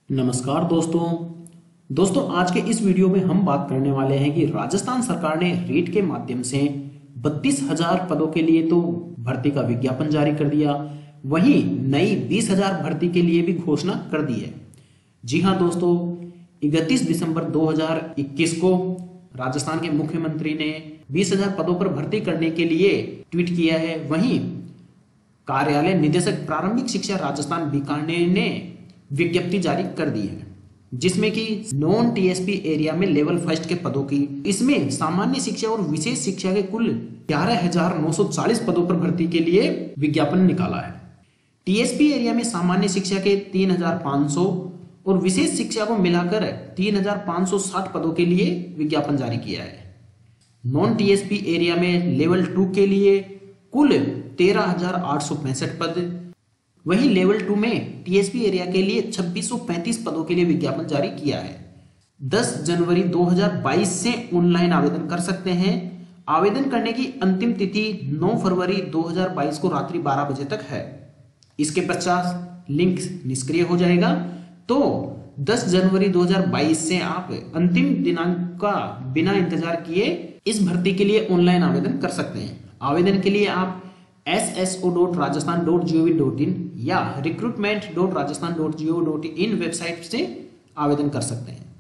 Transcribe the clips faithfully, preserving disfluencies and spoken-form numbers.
नमस्कार दोस्तों दोस्तों आज के इस वीडियो में हम बात करने वाले हैं कि राजस्थान सरकार ने रीट के माध्यम से बत्तीस हजार पदों के लिए तो भर्ती का विज्ञापन जारी कर दिया, वहीं नई बीस हजार भर्ती के लिए भी घोषणा कर दी है। जी हां दोस्तों, इकतीस दिसंबर दो हज़ार इक्कीस को राजस्थान के मुख्यमंत्री ने बीस हजार पदों पर भर्ती करने के लिए ट्वीट किया है। वहीं कार्यालय निदेशक प्रारंभिक शिक्षा राजस्थान बीकानेर ने विज्ञप्ति जारी कर दी है, जिसमें कि नॉन टीएसपी एरिया में लेवल फर्स्ट के पदों की, इसमें सामान्य शिक्षा और विशेष शिक्षा के कुल ग्यारह हजार नौ सौ चालीस पदों पर भर्ती के लिए विज्ञापन निकाला है। टीएसपी एरिया में सामान्य शिक्षा के तीन हजार पाँच सौ और विशेष शिक्षा को मिलाकर तीन हजार पाँच सौ साठ पदों के लिए विज्ञापन जारी किया है। नॉन टीएसपी एरिया में लेवल टू के लिए कुल तेरह हजार आठ सौ पैंसठ पद, वहीं लेवल टू में टीएसपी एरिया के लिए छब्बीस सौ पैंतीस पदों के लिए विज्ञापन जारी किया है। दस जनवरी दो हज़ार बाईस से ऑनलाइन आवेदन कर सकते हैं। आवेदन करने की अंतिम तिथि नौ फरवरी दो हज़ार बाईस को रात्रि बारह बजे तक है। इसके पश्चात लिंक निष्क्रिय हो जाएगा। तो दस जनवरी दो हज़ार बाईस से आप अंतिम दिनांक का बिना इंतजार किए इस भर्ती के लिए ऑनलाइन आवेदन कर सकते हैं। आवेदन के लिए आप S S O dot Rajasthan dot G O V dot in या recruitment dot Rajasthan dot G O V dot in website से आवेदन कर सकते हैं।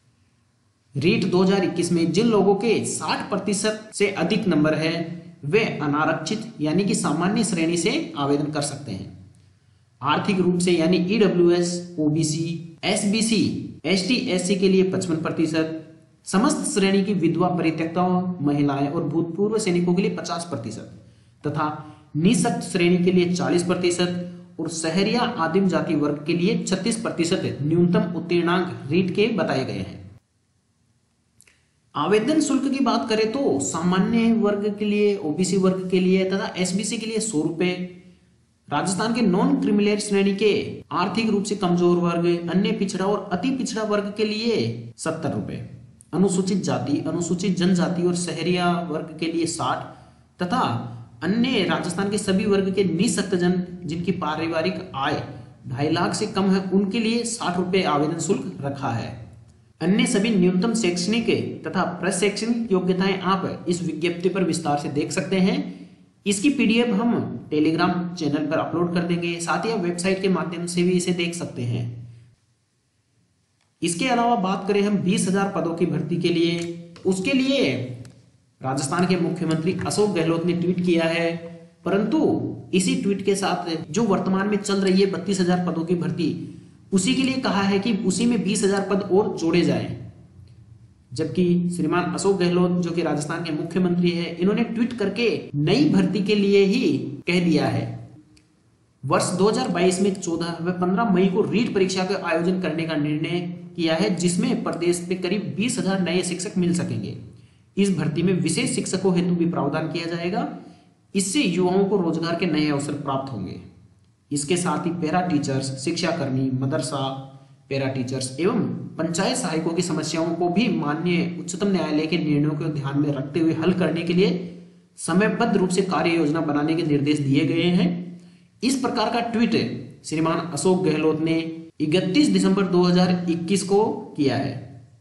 रीट दो हज़ार इक्कीस में जिन लोगों के साठ प्रतिशत से अधिक नंबर है वे अनारक्षित यानी कि सामान्य श्रेणी से आवेदन कर सकते हैं। आर्थिक रूप से यानी E W S, O B C, S B C, S T S C के लिए पचपन प्रतिशत, समस्त श्रेणी की विधवा परित्यक्ताओं, महिलाएं और भूतपूर्व सैनिकों के लिए पचास प्रतिशत तथा निःशक्त श्रेणी के लिए चालीस प्रतिशत और शहरिया आदिम जाति वर्ग के लिए छत्तीस प्रतिशत न्यूनतम उत्तीर्णांक रीट के बताए गए हैं। आवेदन शुल्क की बात करें तो सामान्य वर्ग के लिए, ओबीसी वर्ग के लिए तथा एसबीसी के लिए सौ रुपए, राजस्थान के नॉन क्रिमिनल श्रेणी के आर्थिक रूप से कमजोर वर्ग, अन्य पिछड़ा और अति पिछड़ा वर्ग के लिए सत्तर रुपए, अनुसूचित जाति, अनुसूचित जनजाति और शहरिया वर्ग के लिए साठ तथा अन्य राजस्थान के सभी वर्ग के निःशक्त जन जिनकी पारिवारिक आय ढाई लाख से कम है उनके लिए साठ रुपए आवेदन शुल्क रखा है। अन्य सभी न्यूनतम शैक्षणिक तथा प्रशैक्षणिक योग्यताएं आप इस विज्ञप्ति पर विस्तार से देख सकते हैं। इसकी पीडीएफ हम टेलीग्राम चैनल पर अपलोड कर देंगे, साथ ही आप वेबसाइट के माध्यम से भी इसे देख सकते हैं। इसके अलावा बात करें हम बीस हजार पदों की भर्ती के लिए, उसके लिए राजस्थान के मुख्यमंत्री अशोक गहलोत ने ट्वीट किया है, परंतु इसी ट्वीट के साथ जो वर्तमान में चल रही है बत्तीस हजार पदों की भर्ती, उसी के लिए कहा है कि उसी में बीस हजार पद और जोड़े जाएं। जबकि श्रीमान अशोक गहलोत जो कि राजस्थान के मुख्यमंत्री है, इन्होंने ट्वीट करके नई भर्ती के लिए ही कह दिया है। वर्ष दो हज़ार बाईस में चौदह व पंद्रह मई को रीट परीक्षा का आयोजन करने का निर्णय किया है, जिसमें प्रदेश में करीब बीस हजार नए शिक्षक मिल सकेंगे। इस भर्ती में विशेष शिक्षकों हेतु भी प्रावधान किया जाएगा। इससे युवाओं को रोजगार के नए अवसर प्राप्त होंगे। इसके साथ ही पैरा टीचर्स, शिक्षा कर्मी, मदरसा पैरा टीचर्स एवं पंचायत सहायकों की समस्याओं को भी माननीय उच्चतम न्यायालय के निर्णयों को ध्यान में रखते हुए हल करने के लिए समयबद्ध रूप से कार्य योजना बनाने के निर्देश दिए गए हैं। इस प्रकार का ट्वीट श्रीमान अशोक गहलोत ने इकतीस दिसंबर दो हज़ार इक्कीस को किया है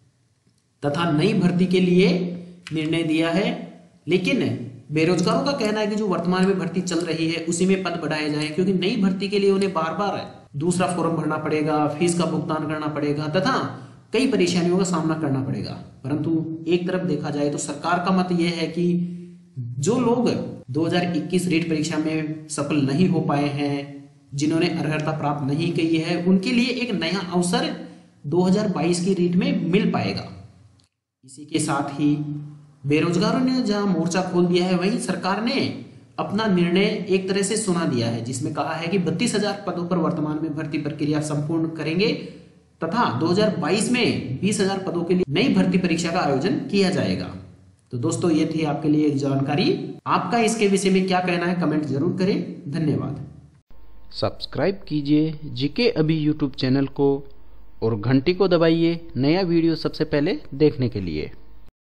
तथा नई भर्ती के लिए निर्णय दिया है। लेकिन बेरोजगारों का कहना है कि जो वर्तमान में भर्ती चल रही है उसी में पद बढ़ाए जाएं, क्योंकि नई भर्ती के लिए उन्हें बार बार दूसरा फॉर्म भरना पड़ेगा, फीस का भुगतान करना पड़ेगा तथा कई परेशानियों का सामना करना पड़ेगा। परंतु एक तरफ देखा जाए तो सरकार का मत यह है कि जो लोग दो हज़ार इक्कीस रीट परीक्षा में सफल नहीं हो पाए हैं, जिन्होंने अर्हता प्राप्त नहीं की है, उनके लिए एक नया अवसर दो हज़ार बाईस की रीट में मिल पाएगा। इसी के साथ ही बेरोजगारों ने जहां मोर्चा खोल दिया है, वहीं सरकार ने अपना निर्णय एक तरह से सुना दिया है, जिसमें कहा है कि बत्तीस हजार पदों पर वर्तमान में भर्ती प्रक्रिया संपूर्ण करेंगे तथा दो हज़ार बाईस में बीस हजार पदों के लिए नई भर्ती परीक्षा का आयोजन किया जाएगा। तो दोस्तों, ये थी आपके लिए एक जानकारी। आपका इसके विषय में क्या कहना है, कमेंट जरूर करें। धन्यवाद। सब्सक्राइब कीजिए जीके अभी यूट्यूब चैनल को और घंटी को दबाइए नया वीडियो सबसे पहले देखने के लिए।